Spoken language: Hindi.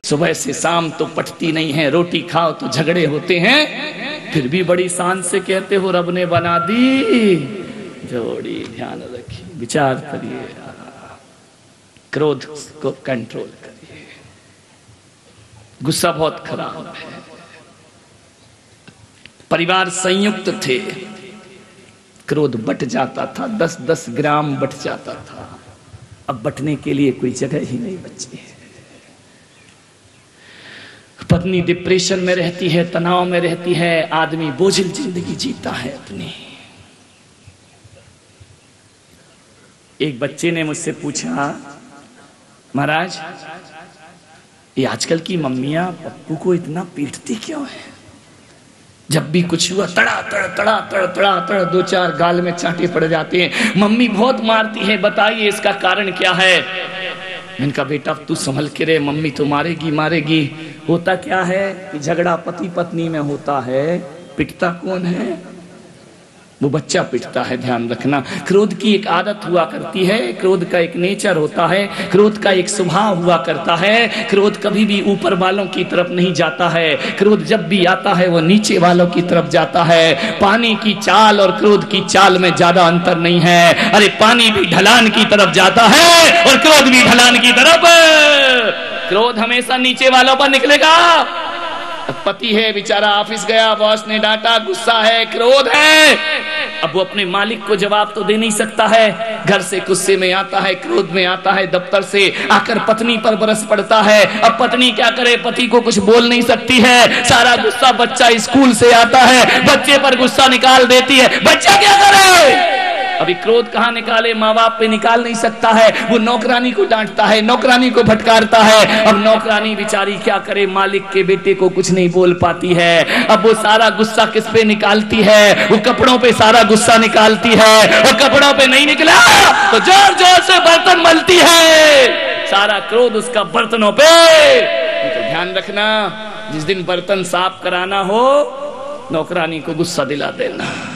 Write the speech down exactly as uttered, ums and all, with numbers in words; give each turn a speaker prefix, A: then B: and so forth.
A: सुबह से शाम तो पटती नहीं है, रोटी खाओ तो झगड़े होते हैं, फिर भी बड़ी शान से कहते हो रब ने बना दी जोड़ी। ध्यान रखिए, विचार करिए, क्रोध को कंट्रोल करिए। गुस्सा बहुत खराब है। परिवार संयुक्त थे, क्रोध बट जाता था, दस दस ग्राम बट जाता था। अब बटने के लिए कोई जगह ही नहीं बची है। पत्नी डिप्रेशन में रहती है, तनाव में रहती है, आदमी बोझिल जिंदगी जीता है अपनी। एक बच्चे ने मुझसे पूछा, महाराज ये आजकल की मम्मियां पप्पू को इतना पीटती क्यों है? जब भी कुछ हुआ तड़ा तड़ तड़ा तड़ तड़ा तड़ दो चार गाल में चांटे पड़ जाते हैं। मम्मी बहुत मारती है, बताइए इसका कारण क्या है? मैंने कहा बेटा तू संभल के रहे, मम्मी तो मारेगी मारेगी। होता क्या है कि झगड़ा पति पत्नी में होता है, पिटता कौन है? वो बच्चा पिटता है। ध्यान रखना, क्रोध की एक आदत हुआ करती है, क्रोध का एक नेचर होता है, क्रोध का एक स्वभाव हुआ करता है। क्रोध कभी भी ऊपर वालों की तरफ नहीं जाता है, क्रोध जब भी आता है वो नीचे वालों की तरफ जाता है। पानी की चाल और क्रोध की चाल में ज्यादा अंतर नहीं है। अरे पानी भी ढलान की तरफ जाता है और क्रोध भी ढलान की तरफ। क्रोध हमेशा नीचे वालों पर निकलेगा। पति है बेचारा, ऑफिस गया, बॉस ने डांटा, गुस्सा है, क्रोध है। अब वो अपने मालिक को जवाब तो दे नहीं सकता है, घर से गुस्से में आता है, क्रोध में आता है, दफ्तर से आकर पत्नी पर बरस पड़ता है। अब पत्नी क्या करे, पति को कुछ बोल नहीं सकती है। सारा गुस्सा बच्चा स्कूल से आता है, बच्चे पर गुस्सा निकाल देती है, बच्चा क्या करे? अभी क्रोध कहां निकाले, माँ बाप पे निकाल नहीं सकता है। वो नौकरानी को डांटता है, नौकरानी को फटकारता है। अब नौकरानी बेचारी क्या करे, मालिक के बेटे को कुछ नहीं बोल पाती है। अब वो सारा गुस्सा किस पे निकालती है? वो कपड़ों पे सारा गुस्सा निकालती है, और कपड़ों पे नहीं निकला तो जोर जोर से बर्तन मलती है। सारा क्रोध उसका बर्तनों पे। तो ध्यान रखना, जिस दिन बर्तन साफ कराना हो, नौकरानी को गुस्सा दिला देना।